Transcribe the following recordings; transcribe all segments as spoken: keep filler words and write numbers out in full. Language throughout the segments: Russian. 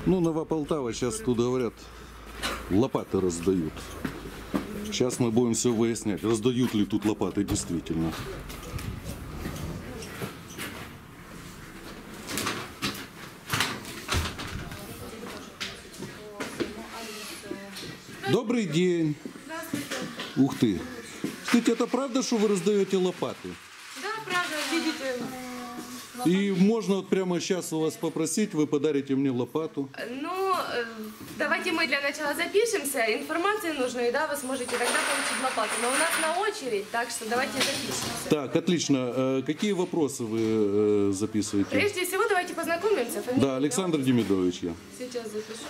Ну, Нова Полтава сейчас тут говорят, лопаты раздают. Сейчас мы будем все выяснять, раздают ли тут лопаты действительно. Добрый день. Здравствуйте. Ух ты. Скажите, это правда, что вы раздаете лопаты? Да, правда, видите. И можно вот прямо сейчас у вас попросить, вы подарите мне лопату. Ну, э, давайте мы для начала запишемся. Информацию нужную, да, вы сможете тогда получить лопату. Но у нас на очередь, так что давайте запишемся. Так, отлично. Э, Какие вопросы вы э, записываете? Прежде всего, давайте познакомимся. Фамилия, Да, Александр Демидович я. Сейчас запишу.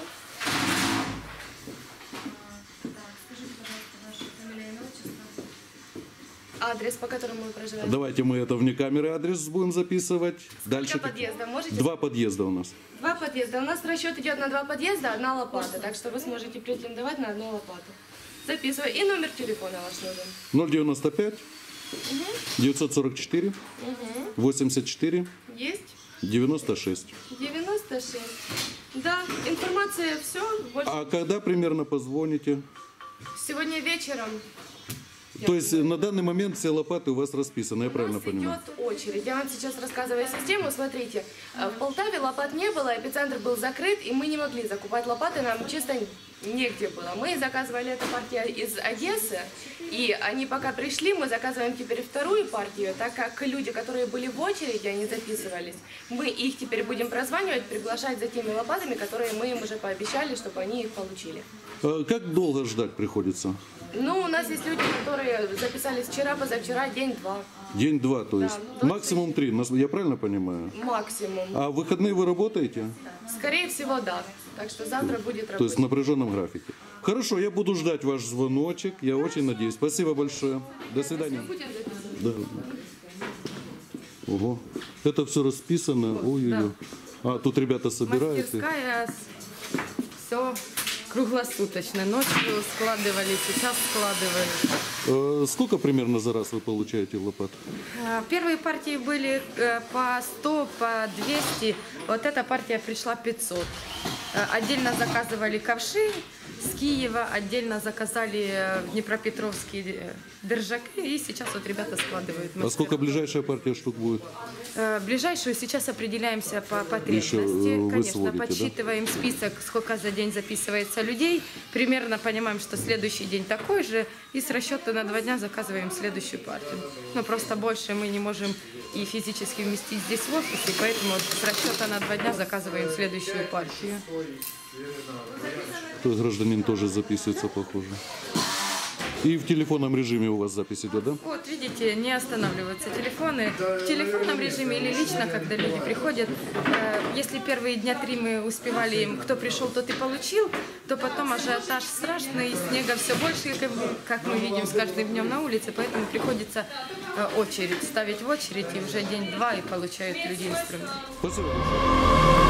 Адрес, по которому вы проживаете. Давайте мы это вне камеры адрес будем записывать. Дальше. Сколько подъездов можете? Два подъезда у нас. Два подъезда. У нас расчет идет на два подъезда, одна лопата. Так что вы сможете претендовать на одну лопату. Записываю. И номер телефона ваш нужен. ноль девяносто пять девятьсот сорок четыре восемьдесят четыре Есть? девяносто шесть. девяносто шесть. Да, информация все. Больше... А когда примерно позвоните? Сегодня вечером. То есть на данный момент все лопаты у вас расписаны, я У правильно нас понимаю? идет очередь. Я вам сейчас рассказываю систему. Смотрите, в Полтаве лопат не было, эпицентр был закрыт, и мы не могли закупать лопаты, нам чисто негде было. Мы заказывали эту партию из Одессы, и они пока пришли, мы заказываем теперь вторую партию, так как люди, которые были в очереди, они записывались, мы их теперь будем прозванивать, приглашать за теми лопатами, которые мы им уже пообещали, чтобы они их получили. А как долго ждать приходится? Ну, у нас есть люди, которые записались вчера, позавчера, день-два. День-два, то есть. Да, Максимум три, нас- я правильно понимаю? Максимум. А в выходные вы работаете? Скорее всего, да. Так что завтра будет То есть в рабочий. напряженном графике. Хорошо, я буду ждать ваш звоночек. Я очень надеюсь. Спасибо большое. До свидания. Будет записано. Да. Ого. Это все расписано. Ой-ой-ой. А тут ребята собираются. Мастерская, все круглосуточно. Ночью складывали, сейчас складывали. Э, Сколько примерно за раз вы получаете лопат? А, Первые партии были э, по сто, по двести. Вот эта партия пришла пятьсот. Э, Отдельно заказывали ковши с Киева, отдельно заказали э, в Днепропетровские э, держаки. И сейчас вот ребята складывают. А сколько ближайшая партия штук будет? Э, Ближайшую сейчас определяемся по потребности. Еще, э, вы Конечно, сводите, да? подсчитываем список, сколько за день записывается людей. Примерно понимаем, что следующий день такой же. И с расчета на два дня заказываем следующую партию. Но просто больше мы не можем и физически вместить здесь в офисе. Поэтому вот с расчета на два дня заказываем следующую партию. То есть гражданин тоже записывается, похоже. И в телефонном режиме у вас запись идет, да? Вот, видите, не останавливаются телефоны. В телефонном режиме или лично, когда люди приходят, э, если первые дня три мы успевали им, кто пришел, тот и получил, то потом ажиотаж страшный, снега все больше, как, мы- как мы видим с каждым днем на улице, поэтому приходится э, очередь, ставить в очередь, и уже день-два и получают люди инструмент. Спасибо большое.